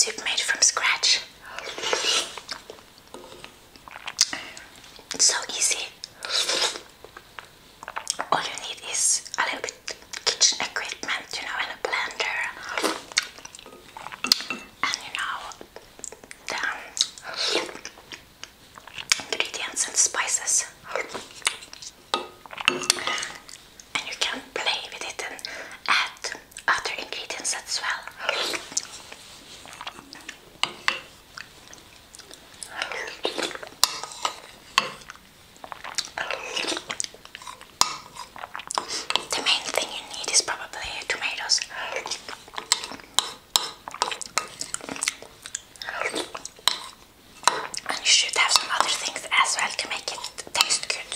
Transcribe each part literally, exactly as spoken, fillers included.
soup made from scratch. It's so easy. All you need is a little bit kitchen equipment, you know, and a blender, and you know, the ingredients and spices. And you can play with it and add other ingredients as well. The main thing you need is probably tomatoes. And you should have some other things as well to make it taste good.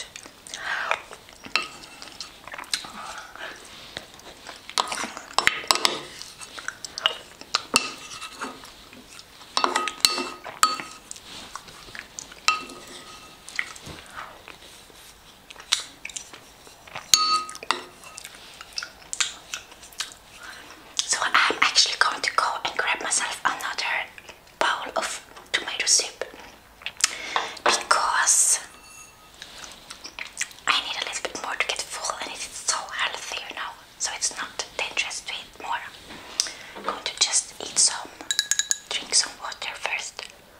So I'm actually going to go and grab myself another bowl of tomato soup because I need a little bit more to get full, and it's so healthy, you know, so it's not dangerous to eat more. I'm going to just eat some, drink some water first.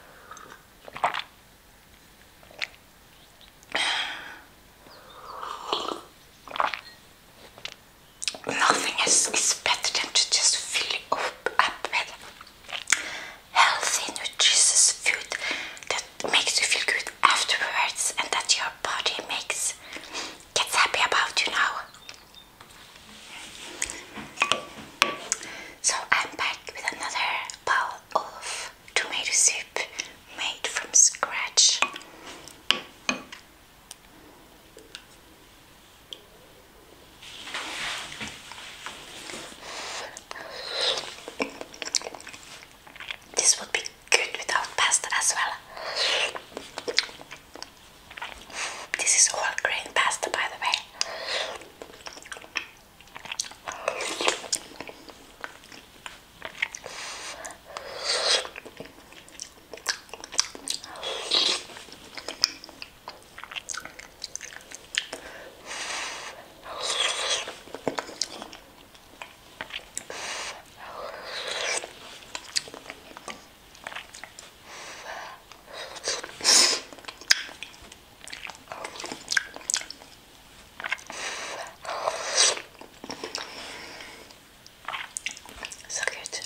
Nothing is, is better than to just fill up, up with healthy, nutritious food that makes you feel good afterwards and that your body makes gets happy about, you know. So I'm back with another bowl of tomato soup made from scratch. This would be good without pasta as well. This is all grain pasta, by the way. So good.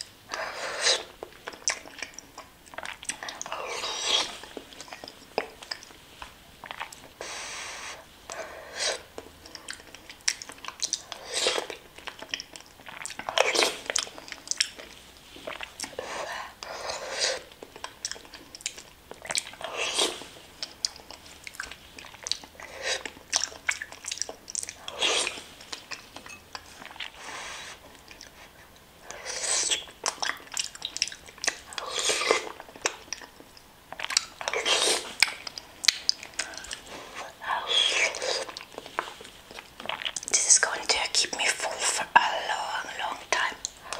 This is going to keep me full for a long, long time.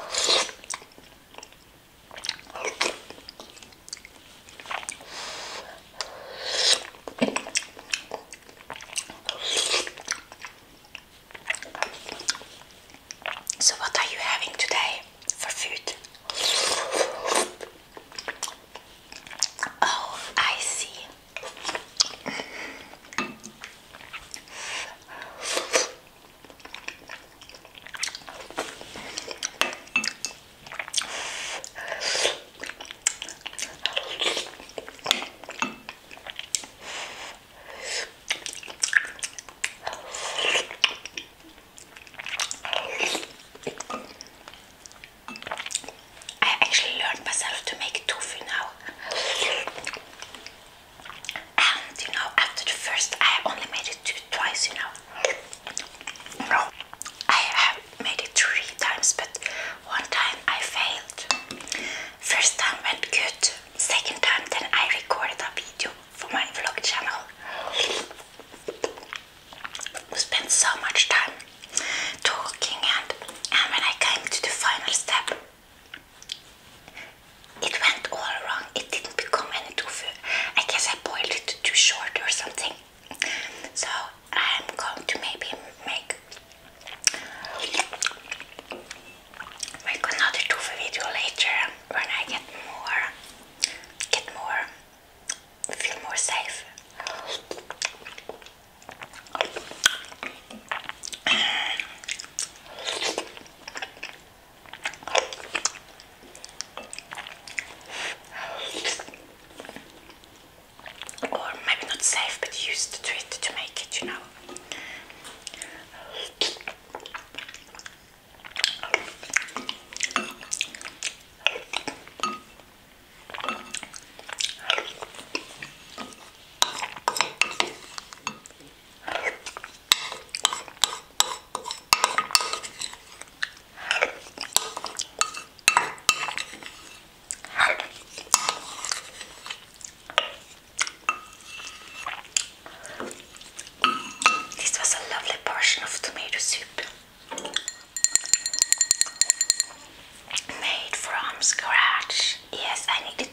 So what are you having today for food? Oh, I see. I actually learned myself to make tofu now. And you know, after the first, I only made it twice, you know. No, I have made it three times, but one time I failed. First time went good. Second time, then I recorded a video for my vlog channel. We spent so much time talking, and, and when I came to the final step, it I needed